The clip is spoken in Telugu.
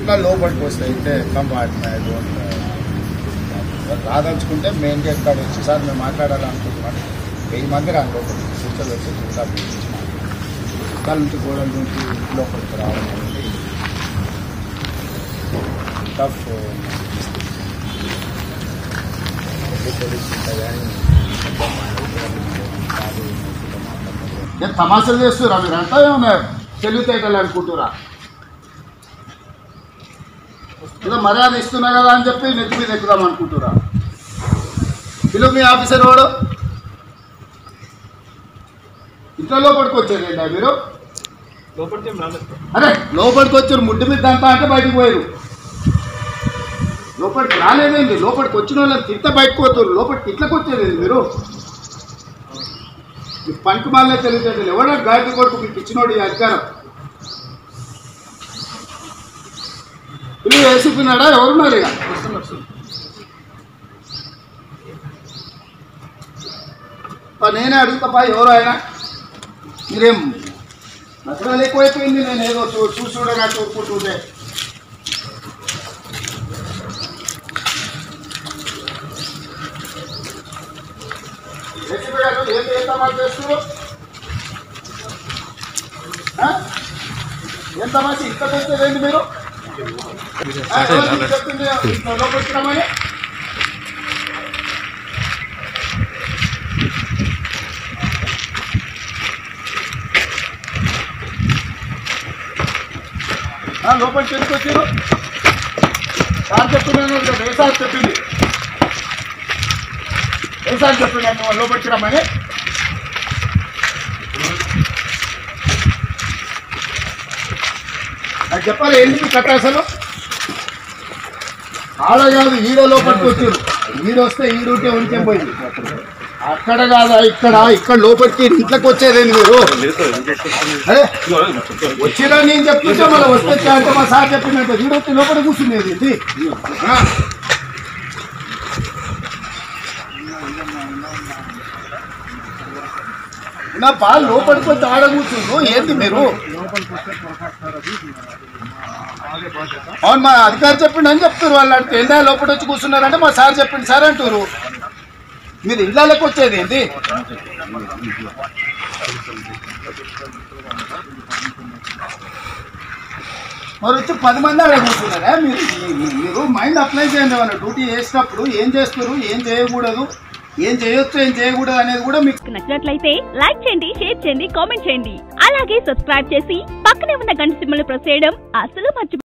ఇంకా లోపలికి వస్తాయి అయితే కంపార్ట్మెంట్ రాదలుచుకుంటే మెయిన్ గేట్ కాడ వచ్చి సార్ మేము మాట్లాడాలనుకుంటున్నాను 1000 మంది రాని లోపలికి సూచనలు వచ్చి ఇంకా చుట్టాల నుంచి గోడల నుంచి లోపలికి రావడం అనేది టఫ్ పోలీసు నేను తమాషాలు చేస్తురా మీరు అంతా ఏమన్నా తెలివితేటలు అనుకుంటురా ఏదో మర్యాద ఇస్తున్నా కదా అని చెప్పి నెత్తి మీద ఎక్కుదాం అనుకుంటురా పిలువు మీ ఆఫీసర్ వాడు ఇంట్లో లోపలికి వచ్చారండి మీరు అరే లోపలికి వచ్చారు ముడ్డు మీద అంతా అంటే బయటకు పోయారు లోపలికి రాలేదండి లోపలికి వచ్చిన వాళ్ళని తింత బయటకు పోతారు లోపలికి ఇట్లకి వచ్చేదండి మీరు మీ పంట మాలే తెలియదు ఎవడో గాయత్రి కొడుకు మీకు ఇచ్చినోడు ఈ అధికారం పిల్లలు వేసుకున్నాడా ఎవరున్నారు ఇక నేనే అడుగుతాపా ఎవరు ఆయన మీరేం నచ్చడం ఎక్కువైపోయింది నేను ఏదో చూడగా చూసుకుంటుంటే ఏం తమాషా చేస్తారు ఏం తమాషా ఇంతకు వచ్చేదేంటి మీరు చెప్తుంది లోపలికి వచ్చినామని లోపలికి ఎందుకు వచ్చారు సార్ చెప్తున్నాను వేసాలు చెప్పింది వేసాలు చెప్తున్నాను లోపలికి వచ్చినామని నాకు చెప్పాలి ఏంటి కట్ట అసలు ఆడ కాదు ఈడ లోపలికి వచ్చారు ఈడొస్తే ఈడుంటే ఉంటే పోయింది అక్కడ కాదా ఇక్కడ లోపలికి ఇంట్లోకి వచ్చేదేంటి మీరు అదే వచ్చినా నేను చెప్తుంటే మళ్ళీ వస్తే అంటే మా సార్ చెప్పినట్టు ఈడొచ్చి లోపల కూర్చునేది ఇది నా పాలు లోపలికి వచ్చి ఆడ కూర్చుండు ఏంటి మీరు అవును మా అధికారి చెప్పిండు అని చెప్తారు వాళ్ళు అంటే ఎండా లోపల వచ్చి కూర్చున్నారంటే మా సార్ చెప్పిండు సార్ అంటారు మీరు ఇళ్ళకి వచ్చేది ఏంటి మరి వచ్చి 10 మంది ఆడ కూర్చున్నారా మీరు మైండ్ అప్లై చేయండి ఏమన్నా డ్యూటీ చేసినప్పుడు ఏం చేస్తారు ఏం చేయకూడదు ఏం చేయొచ్చు ఏం చేయకూడదు అనేది కూడా మీకు నచ్చినట్లయితే లైక్ చేయండి షేర్ చేయండి కామెంట్ చేయండి అలాగే సబ్స్క్రైబ్ చేసి పక్కనే ఉన్న గంట సింబల్ ప్రెస్ చేయడం అసలు మర్చిపోకండి